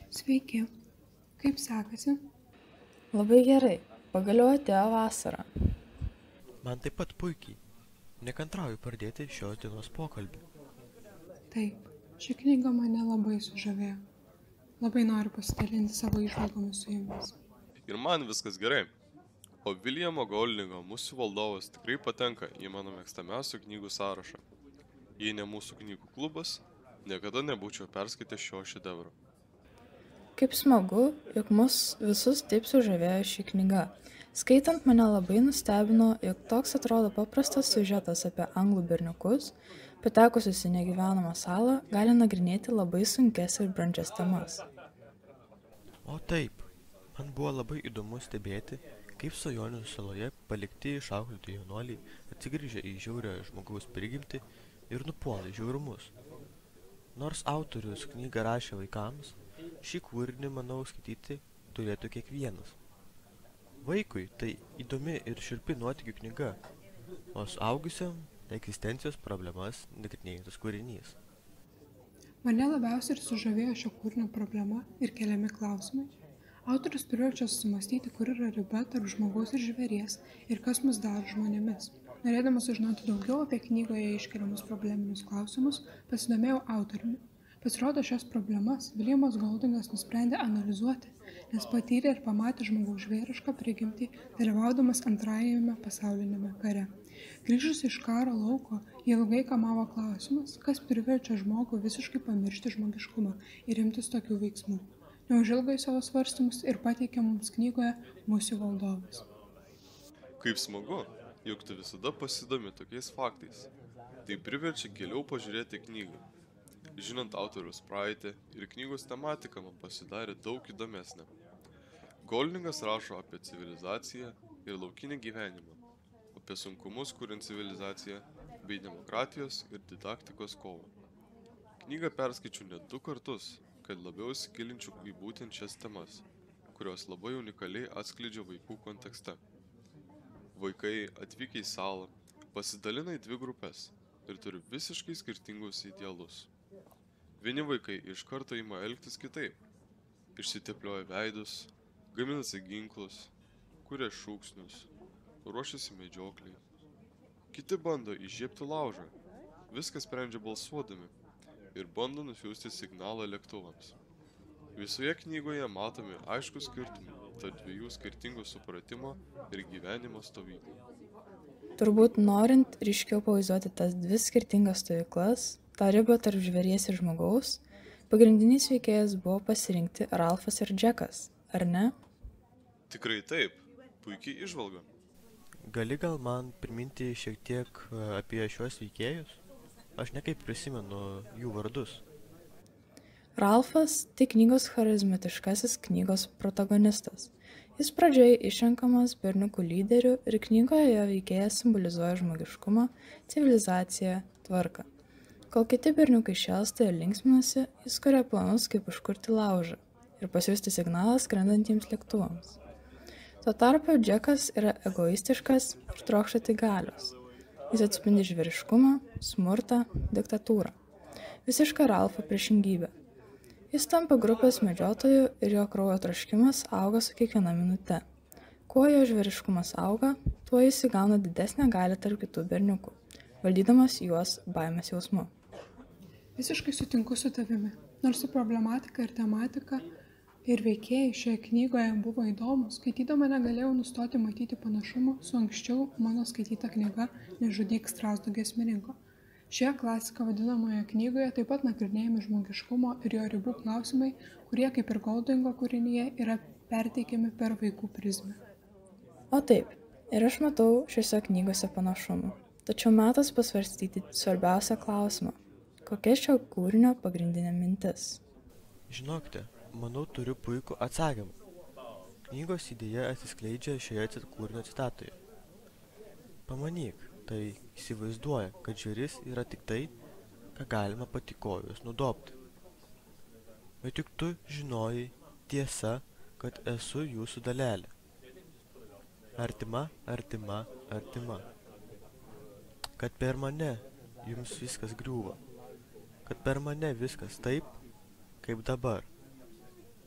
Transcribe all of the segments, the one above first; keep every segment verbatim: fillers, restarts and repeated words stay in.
Sveiki, kaip sekasi? Labai gerai, pagaliau atėjo vasara. Man taip pat puikiai. Nekantrauju pradėti šios dienos pokalbį. Taip, ši knyga mane labai sužavėjo. Labai noriu pasidalinti savo įžvalgomis su jumis. Ir man viskas gerai. O Viljamo Goldingo Musių valdovas tikrai patenka į mano mėgstamiausių knygų sąrašą. Jei ne mūsų knygų klubas, niekada nebūčiau perskaitęs šio šedevro. Kaip smagu, jog mus visus taip sužavėjo ši knyga. Skaitant mane labai nustebino, jog toks atrodo paprastas siužetas apie anglų berniukus, patekusius į negyvenamą salą, gali nagrinėti labai sunkes ir brandžias temas. O taip, man buvo labai įdomu stebėti, kaip Svajonių saloje palikti išauklėti jaunuoliai atsigrįžę į žiaurią žmogaus prigimtį ir nupuola žiaurumus. Nors autorius knygą rašė vaikams, šį kūrinį, manau, skaityti turėtų kiekvienas. Vaikui tai įdomi ir šiurpi nuotykių knyga, o suaugusiam egzistencijos problemas nagrinėjantis kūrinys. Mane labiausiai ir sužavėjo šio kūrinio problema ir keliami klausimai. Autorius turėjo čia susimastyti, kur yra riba tarp žmogaus ir žvėries ir kas mus daro žmonėmis. Norėdamas sužinoti daugiau apie knygoje iškeliamus probleminius klausimus, pasidomėjau autoriumi. Pasirodo, šias problemas Viljamas Goldingas nusprendė analizuoti, nes patyrė ir pamatė žmogaus žvėrišką prigimtį, dalyvaudamas antrajame pasaulinėme kare. Grįžus iš karo lauko, jį ilgai kamavo klausimas, kas priverčia žmogų visiškai pamiršti žmogiškumą ir imtis tokių veiksmų. Neužilgo į savo svarstymus ir pateikė mums knygoje Musių valdovas. Kaip smagu, jog tu visada pasidomi tokiais faktais. Tai priverčia giliau pažiūrėti knygą. Žinant autoriaus praeitį ir knygos tematiką man pasidarė daug įdomesnė. Goldingas rašo apie civilizaciją ir laukinį gyvenimą, apie sunkumus kuriant civilizaciją, bei demokratijos ir didaktikos kovą. Knygą perskaičiu net du kartus, kad labiau įsigilinčiau į būtent šias temas, kurios labai unikaliai atskleidžia vaikų kontekste. Vaikai atvykę į salą pasidalina į dvi grupes ir turi visiškai skirtingus idealus. Vieni vaikai iš karto ima elgtis kitaip. Išsiteplioja veidus, gaminasi ginklus, kuria šūksnius, ruošiasi medžiokliai. Kiti bando įžiebti laužą, viską sprendžia balsuodami ir bando nusiųsti signalą lėktuvams. Visoje knygoje matomi aiškus skirtumai tarp dviejų skirtingų supratimo ir gyvenimo stovyklų. Turbūt norint ryškiau pavaizduoti tas dvi skirtingas stovyklas, tą ribą tarp žvėries ir žmogaus, pagrindiniais veikėjas buvo pasirinkti Ralfas ir Džekas, ar ne? Tikrai taip, puikiai įžvalga. Gali gal man priminti šiek tiek apie šiuos veikėjus? Aš nekaip prisimenu jų vardus. Ralfas tai knygos charizmatiškasis knygos protagonistas. Jis pradžioje išrenkamas berniukų lyderiu ir knygoje jo veikėjas simbolizuoja žmogiškumą, civilizaciją, tvarką. Kol kiti berniukai šėlsta ir linksminasi, jis kuria planus, kaip užkurti laužą ir pasiųsti signalą skrendantiems lėktuvams. Tuo tarpu Džekas yra egoistiškas ir trokšta tik galios. Jis atspindi žvėriškumą, smurtą, diktatūrą. Visiška Ralfo priešingybė. Jis tampa grupės medžiotojų ir jo kraujo troškimas auga su kiekviena minute. Kuo jo žvėriškumas auga, tuo jis įgauna didesnę galią tarp kitų berniukų, valdydamas juos baimės jausmu. Visiškai sutinku su tavimi, nors su problematika ir tematika ir veikėjai šioje knygoje buvo įdomus, skaitydama negalėjau nustoti matyti panašumų su anksčiau mano skaityta knyga Nežudyk Strazdo giesmininko. Šioje klasika vadinamoje knygoje taip pat nagrinėjami žmogiškumo ir jo ribų klausimai, kurie kaip ir Goldingo kūrinyje yra perteikiami per vaikų prizmę. O taip, ir aš matau šiuose knygose panašumų. Tačiau metas pasvarstyti svarbiausią klausimą. Kokia šio kūrinio pagrindinė mintis? Žinokite, manau turiu puikų atsakymą. Knygos idėja atsiskleidžia šioje kūrinio citatoje. Pamanyk, tai įsivaizduoja, kad žvėris yra tik tai, ką galima patikojus nudobti. Bet juk tu žinojai tiesa, kad esu jūsų dalelė. Artima, artima, artima. Kad per mane jums viskas griūva. Kad per mane viskas taip, kaip dabar.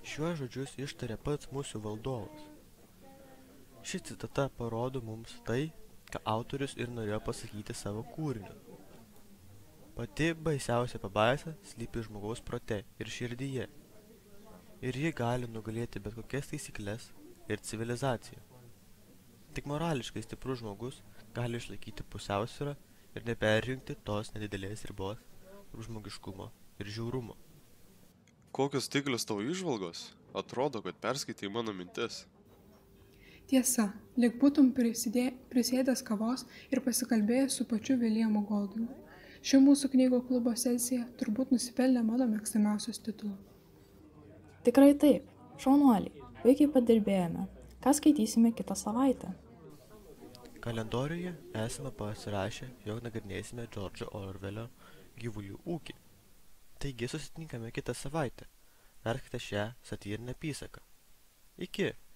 Šiuos žodžius ištarė pats mūsų valdovas. Ši citata parodo mums tai, ką autorius ir norėjo pasakyti savo kūriniu. Pati baisiausia pabaisa slypi žmogaus prote ir širdyje. Ir ji gali nugalėti bet kokias taisyklės ir civilizaciją. Tik morališkai stiprus žmogus gali išlaikyti pusiausvyrą ir neperžengti tos nedidelės ribos tarp žmogiškumo ir žiaurumo. Kokios taiklios tavo įžvalgos? Atrodo, kad perskaitei mano mintis. Tiesa, lyg būtum prisidė, prisėdęs kavos ir pasikalbėjęs su pačiu Williamu Goldingu. Ši mūsų knygų klubo sesija turbūt nusipelnė mano mėgstamiausios titulo. Tikrai taip, šaunuoliai, puikiai padirbėjome. Ką skaitysime kitą savaitę? Kalendoriuje esame pasirašę, jog nagrinėsime Džordžo Orvelio Gyvulių ūkį. Taigi susitinkame kitą savaitę. Verskite šią satyrinę apysaką. Iki!